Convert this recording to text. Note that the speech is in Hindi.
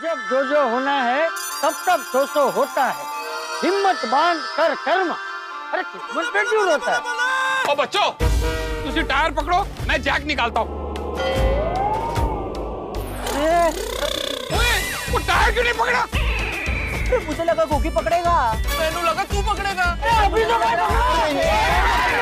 जब जो होना है तब सो होता है। हिम्मत बांध कर कर्म, अरे किस्मत पे क्यों रोता है? ओ बच्चों, तुसी टायर पकड़ो, मैं जैक निकालता हूँ। वो टायर क्यों नहीं पकड़ा? मुझे लगा गोगी पकड़ेगा। मैंने लगा तू पकड़ेगा। अभी तो मैं